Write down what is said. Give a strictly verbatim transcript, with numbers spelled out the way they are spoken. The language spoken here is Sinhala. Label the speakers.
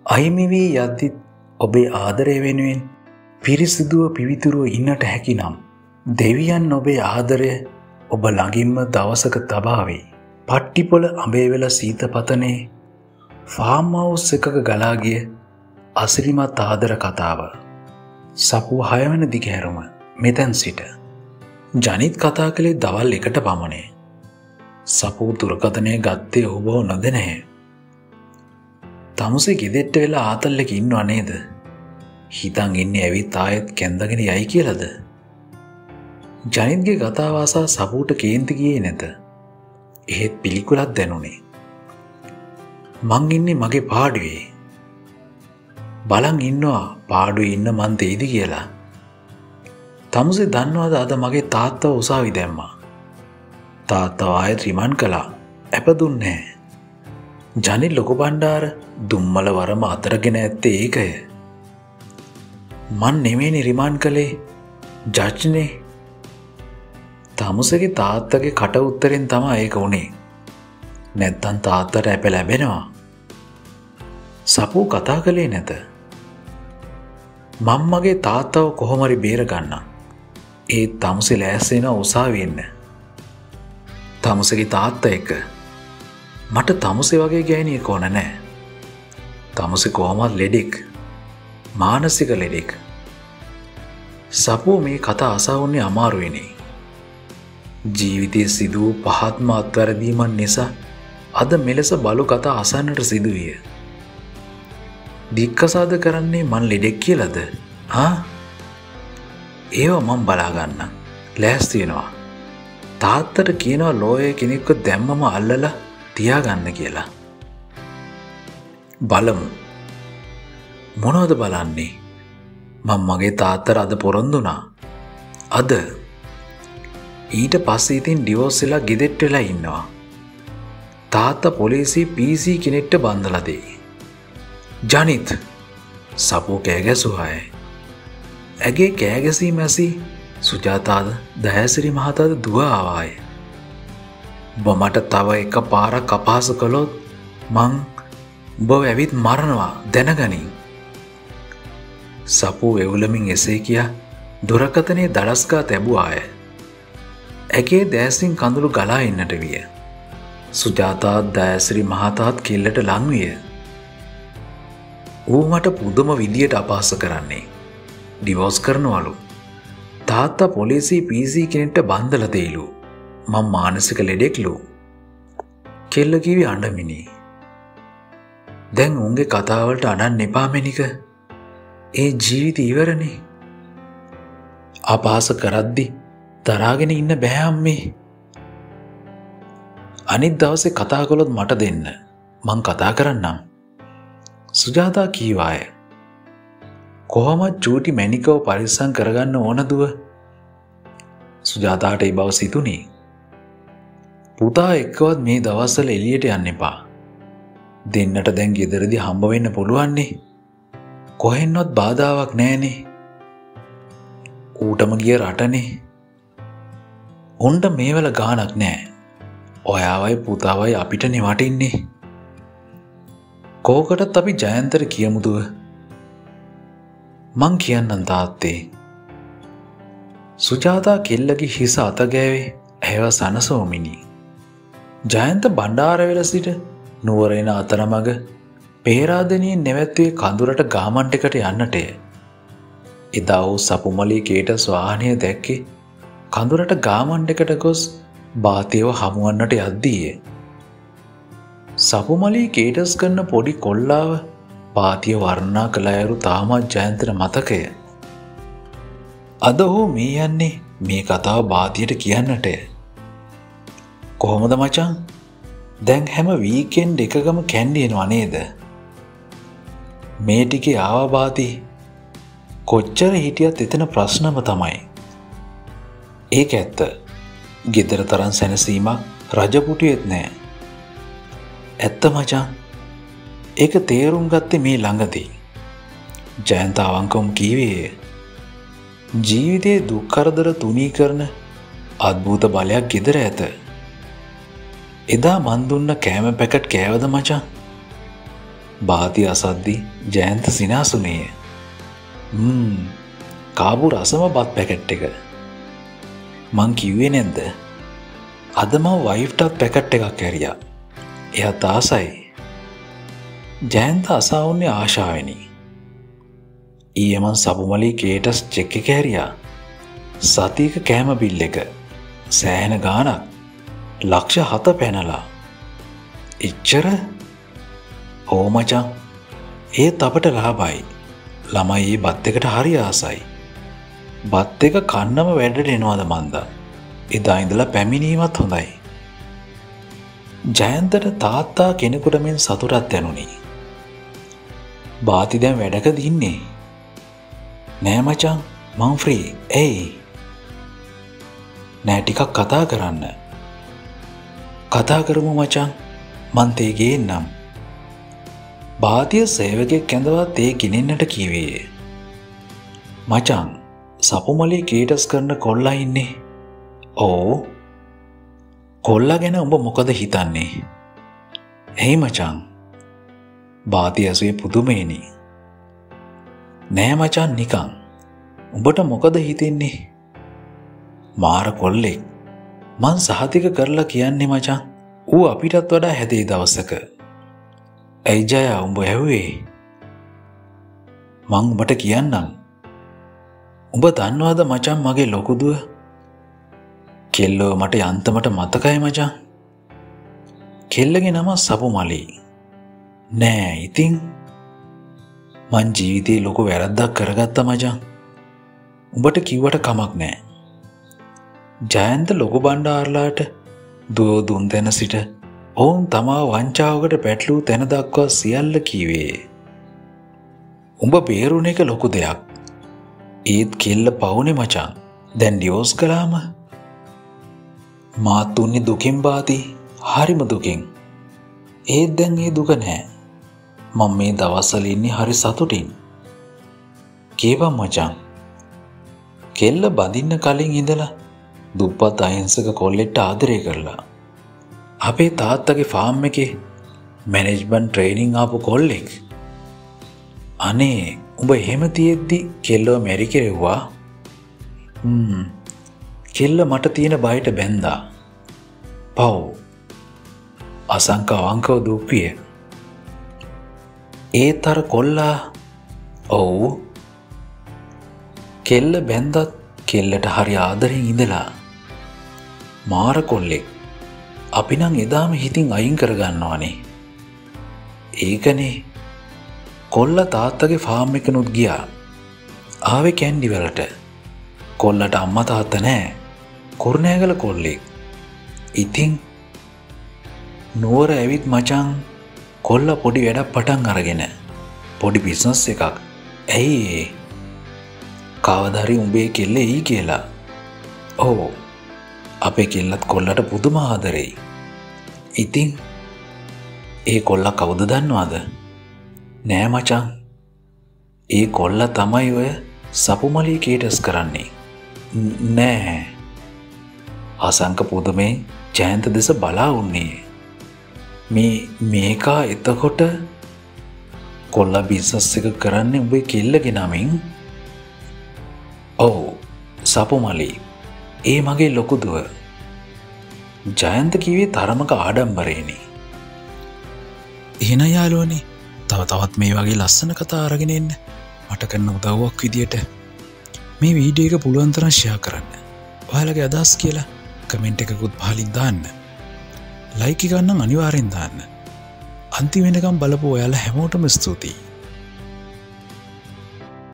Speaker 1: අහිමි වී යද්දි ඔබේ ආදරය වෙනුවෙන් පිරිසිදුව පිවිතුරුව ඉන්නට හැකි නම් දෙවියන් ඔබේ ආදරය ඔබ ළඟින්ම දවසක තබාවේ. පට්ටිපොළ අඹේවැල සීතපතනේ ෆාම් හවුස් එකක ගලා ගිය අසිරිමත් ආදර කතාව. සපුව හය වෙනි දිගහැරුම මෙතැන් සිට. ජනිත් කතා කළේ දවල් එකට පමණේ. සපුව දුරකථනය ගත්තේ ඔහු බව නොදැනෑ. තමුසේ ගෙදෙට්ට වෙලා ආතල්ලක ඉන්නව නේද? හිතන් ඉන්නේ ඇවිත් ආයෙත් කැන්දගෙන යයි කියලාද? ජනිත්ගේ කතාව අසා සපුවට කේන්ති ගියේ නැත. එහෙත් පිළිකුලක් දැනුනේ. මං ඉන්නේ මගේ පාඩුවේ. බලන් ඉන්නවා පාඩුවේ ඉන්න මන් දෙයිද කියලා. තමුසේ දන්නවද අද මගේ තාත්තව උසාවි දැම්මා. තාත්තව ආයෙත් රිමාන්ඩ් කළා. අප දුන්නේ නැහැ. ජනිත් ලොකු බණ්ඩාර දුම්මල වරම අතරගෙන ඇත්තේ ඒකය. මන් නෙමෙයිනේ රිමාන්ඩ් කළේ ජජ්නේ. තමුසේගේ තාත්තගේ කට උත්තරෙන් තමයි ඒක උනේ. නැත්තම් තාත්තට අප ලැබෙනවා. සපුව කතා කළේ නැත. මම මගේ තාත්තව කොහොම හරි බේර ගන්නම්. ඒ තමුසේ ලෑස්ති වෙනවා උසාවිය එන්න. තමුසේගේ තාත්තා එක්ක. මට තමුසේ වගේ ගෑණියෙක් ඕන නැහැ. තමුසේ කොහොමද ලෙඩෙක්. මානසික ලෙඩෙක්. සපුව මේ කතා අසවන්නේ අමාරුයිනේ. ජීවිතයේ සිදු වූ පහත්ම අත්වැරදීමන් නිසා අද මෙලෙස බලු කතා අසන්නට සිදුවිය. දික්කසාද කරන්නේ මන් ලෙඩෙක් කියලාද? හා? ඒව මම බලා ගන්න. ලෑස්ති වෙනවා. තාත්තට කියනවා ලෝයර් කෙනෙක්ව දැම්මම අල්ලලා තියාගන්න කියලා. බලමු. මොනවද බලන්නේ? මම මගේ තාත්තට අද පොරොන්දුනා. අද ඊට පස්සේ ඉතින් ඩිවෝස් වෙලා ගෙදෙට්ට වෙලා ඉන්නවා. තාත්තා පොලිසිය පී සී කෙනෙක්ට බන්දලා දෙයි. ජනිත් සපුව කෑ ගැසුවාය. ඇගේ කෑ ගැසීම ඇසි සුජාතාද දයාසිරි මහතාද දුව ආවාය. ඔබ මට තව එක පාරක් අපහාස කළොත් මං ඔබ ඇවිත් මරනවා දැනගනින්. සපුව එවුලමින් එසේ කියා දුරකථනයේ දඩස්ගා තැබුවාය. ඇගේ දෑසින් කඳුළු ගලා එන්නට විය. සුජාතාත් දයාසිරි මහතාත් කෙල්ලට ලං විය. ඌ මට පුදුම විදියට අපහාස කරන්නේ. ඩිවෝස් කරනවලු. තාත්තා පොලිසිය පී සී කෙනෙක්ට බන්දලා දෙයිලු. මම මානසික ලෙඩෙක්ලු. කෙල්ල කිව්වේ අඬමිනි. දැන් උන්ගේ කතාවලට අඬන්න එපා මෙනික. ඒ ජීවිතය ඉවරනේ. අපහාස කරද්දි දරාගෙන ඉන්න බෑ අම්මේ. අනිත් දවසේ කතා කළොත් මට දෙන්න. මං කතා කරන්නම්. සුජාතා කීවාය. කොහොමද චූටි මැනිකව පරිස්සම් කරගන්න ඕන දුව? සුජාතාට ඒ බව සිතුනේ. පුතා එක්කවත් මේ දවස්වල එළියට යන්න එපා. දෙන්නට දැන් ගෙදරදී හම්බ වෙන්න පුළුවන්නේ. කොහෙන්වත් බාධාවක් නැහනේ. ඌටම ගිය රටනේ. උන්ට මේවල ගානක් නෑ. ඔයාවයි පුතාවයි අපිටනේ වටින්නේ. කෝකටත් අපි ජයන්තට කියමු දුව. මං කියන්නම් තාත්තේ. සුජාතා කෙල්ලගේ හිස අත ගෑවේ ඇව සනසෝමිනි. ජයන්ත බණ්ඩාරවෙල සිට නුවර එන අතරමඟ පේරාදෙනියෙන් නැවැත්තුවේ කඳුරට ගාමන්ටකට යන්නටය. එදා වූ සපුමලී කේටස් වාහනය දැක්කේ කඳුරට ගාමන්ටකට ගොස් බාතියව හමුවන්නට යද්දීය. සපුමලී කේටස් කරන පොඩි කොල්ලාව පාතිය වර්ණනා කළ අයුරු තාමත් ජයන්තට මතකය. අද ඔහු මේ යන්නේ මේ කතාව බාතියට කියන්නටය. කොහොමද මචං? දැන් හැම වීකෙන්ඩ් එකකම කැන්ඩියනවා නේද? මේ ටිකේ ආවා බාති. කොච්චර හිටියත් එතන ප්‍රශ්නම තමයි. ඒක ඇත්ත. ගෙදර තරම් සැනසීමක් රජපුටියෙත් නෑ. ඇත්ත මචං. ඒක තේරුම් ගත්තේ මේ ළඟදී. ජයන්ත අවංකවම කීවේ ජීවිතයේ දුක් කරදර තුනී කරන අద్භූත බලයක් ගෙදර ඇත. එදා මන් දුන්න කෑම පැකට් කෑවද මචං? බාති අසද්දි ජයන්ත සිනාසුනේය. හ්ම් කාපු රසම බත් පැකට් එක. මං කිව්වේ නැද්ද? අද මම වයිෆ්ටත් පැකට් එකක් ඇරියා. එයාත් ආසයි. ජයන්ත අසාවුන්නේ ආශාවෙනි. ඊයේ මං සපුමලී කේටස් චෙක් එක ඇරියා. සතියක කෑම බිල් එක සෑහෙන ගාණක් ලක්ෂ හත පැනලා. එච්චර? ඕ මචං. ඒත් අපට ලාභයි. ළමයි ඒ බත් එකට හරි ආසයි. බත් එක කන්නම වැඩට එනවාද මන්දා. එදා ඉඳලා පැමිණීමත් හොඳයි. ජයන්තට තාත්තා කෙනෙකුට මෙන් සතුටක් දැනුනි. බාති දැන් වැඩකද ඉන්නේ? නෑ මචං මං ෆ්‍රී. එයි. නෑ ටිකක් කතා කරන්න. කතා කරමු මචං. මං තේ ගේන්නම්. බාතිය සේවකයෙක් ඇඳවා තේ ගෙනෙන්නට කීවේ. මචං සපුමලී කීටස් කරන කොල්ලා ඉන්නේ. ඕ කොල්ලා ගැන උඹ මොකද හිතන්නේ? එයි මචං. බාති ඇසුවේ පුදුමේනි. නෑ මචං නිකන්. උඹට මොකද හිතෙන්නේ? මාර කොල්ලෙක්. මං සහතික කරලා කියන්නේ මචං. ඌ අපිටත් වඩා හැදේ දවසක. ඇයි ජයා උඹ ඇහුවේ? මං උඹට කියන්නම්. උඹ දන්නවද මචං මගේ ලොකු දුව? කෙල්ලෝ මට යන්තමට මතකයි මචං. කෙල්ලගේ නම සපුමලී. නෑ ඉතින් මං ජීවිතේ ලොකු වැරද්දක් කරගත්තා මචං. උඹට කිව්වට කමක් නෑ. ජයන්ත ලොකු බණ්ඩාරලාට දුව දුන් තැන සිට ඔවුන් තමා වංචාවකට පැටලූ තැන දක්වා සියල්ල කීවේ. උඹ බේරුණ එක ලොකු දෙයක්. ඒත් කෙල්ල පවුනේ මචං. දැන් ඩිවෝස් කළාම මාත් උන්නේ දුකින් බාති. හරිම දුකින්. ඒත් දැන් ඒ දුක නෑ. මම මේ දවස්වල ඉන්නේ හරි සතුටින්. කීපම් මචං. කෙල්ල බඳින්න කලින් ඉඳලා දුප්පත් අහිංසක කොල්ලෙක්ට ආදරය කරලා. අපේ තාත්තගේ ෆාම් එකේ මැනේජ්මන්ට් ට්‍රේනින් ආපු කොල්ලෙක්. අනේ උඹ එහෙම තියෙද්දි කෙල්ලව මැරි කෙරෙව්වා. හ්ම් කෙල්ල මට තියෙන බයට බැන්දා. පව්. අසංක අවංකව දුප්පිය. ඒත් අර කොල්ලා ඔව් කෙල්ල බැන්දත් කෙල්ලට හරි ආදරෙන් ඉඳලා. මාර කොල්ලෙක්. අපි නම් එදාම හිතින් අයින් කරගන්නවානේ. ඒකනේ කොල්ල තාත්තගේ ෆාම් එකනුත් ගියා. ආවේ කැන්ඩි වලට. කොල්ලට අම්මා තාත්තා නෑ. කුරුණෑගල කොල්ලෙක්. ඉතින් නුවර ඇවිත් මචං කොල්ල පොඩි වැඩක් පටන් අරගෙන පොඩි බිස්නස් එකක්. ඇයි කවදා හරි උඹේ කෙල්ල එයි කියලා. ඔව් අපේ කෙල්ලත් කොල්ලට පුදුම ආදරෙයි. ඉතින් ඒ කොල්ලා කවුද දන්නවද? නෑ මචං. ඒ කොල්ලා තමයි ඔය සපුමලී කේටස් කරන්නේ. නෑ. අසංක පුදුමේ ජයන්ත දෙස බලා උන්නේ. මේ මේකා එතකොට කොල්ලා බිස්නස් එක කරන්නේ උඹේ කෙල්ලගේ නමින්? ඔව් සපුමලී. ඒ මගේ ලොකු දුව. ජයන්ත කිව්වේ තරමක ආඩම්බරේනි. එහෙනම් යාළුවනේ තව තවත් මේ වගේ ලස්සන කතා අරගෙන එන්න මට කරන උදව්වක් විදියට මේ වීඩියෝ එක පුළුවන් තරම් ෂෙයා කරන්න. ඔයාලගේ අදහස් කියලා කමෙන්ට් එකකුත් පහලින් දාන්න. ලයික් එක ගන්න අනිවාර්යෙන් දාන්න. අන්තිම වෙනකම් බලපු ඔයාලා හැමෝටම ස්තුතියි.